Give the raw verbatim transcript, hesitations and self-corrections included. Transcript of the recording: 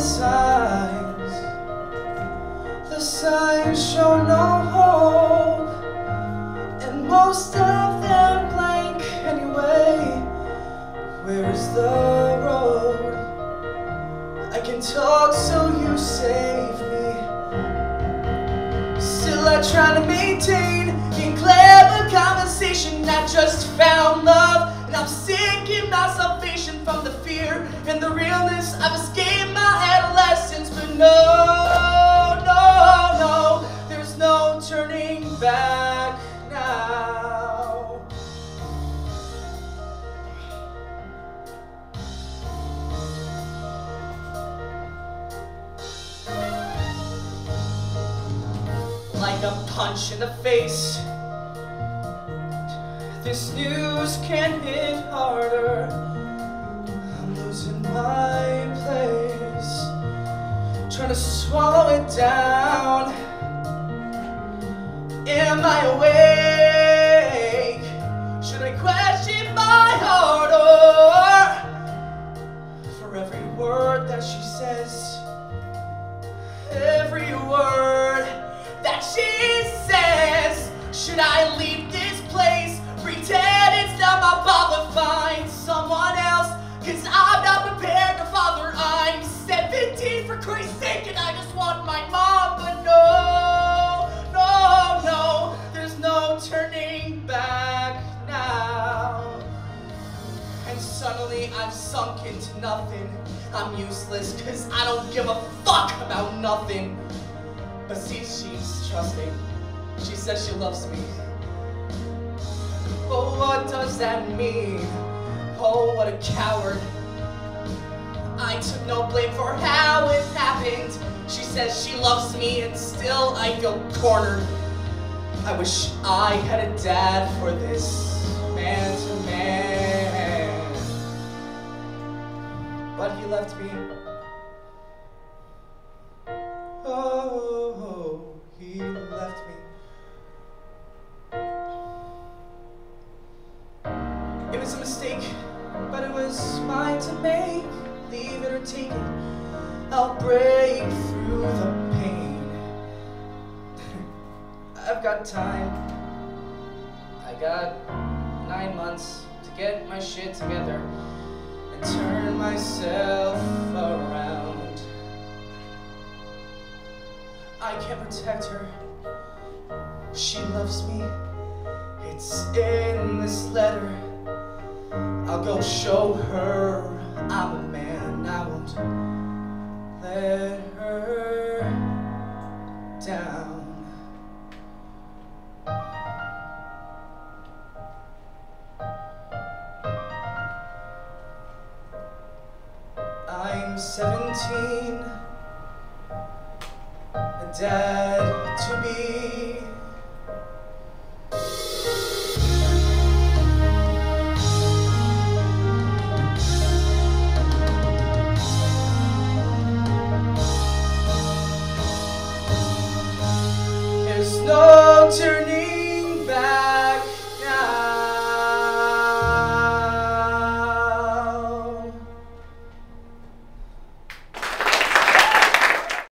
signs. The signs show no hope, and most of them blank anyway. Where is the road? I can talk so you save me. Still I try to maintain in clever conversation. I just found love, and I'm seeking my salvation from the fear and the realness. I've escaped my adolescence, but no, no, no, there's no turning back now. Like a punch in the face, this news can hit harder. I'm losing my place, trying to swallow it down. Am I awake? Should I question my heart, or for every word that she says, every word that she says, should I leave this place? Pretend it's not my bother, find someone else, cause I'm not prepared to father. I'm seventeen for Christ's sake, and I just want my mom. But no, no, no, there's no turning back now. And suddenly I've sunk into nothing. I'm useless cause I don't give a fuck about nothing. But see, she's trusting. She says she loves me. But what does that mean? Oh, what a coward. I took no blame for how it happened. She says she loves me, and still I feel cornered. I wish I had a dad for this man to man. But he left me. Oh, he left me. It was a mistake, but it was mine to make. Leave it or take it, I'll break through the pain. I've got time. I got nine months to get my shit together and turn myself around. I can protect her. She loves me. It's in this letter. I'll go show her I'm a man. I won't let her down. I'm seventeen, a dad to be. There's no turning back.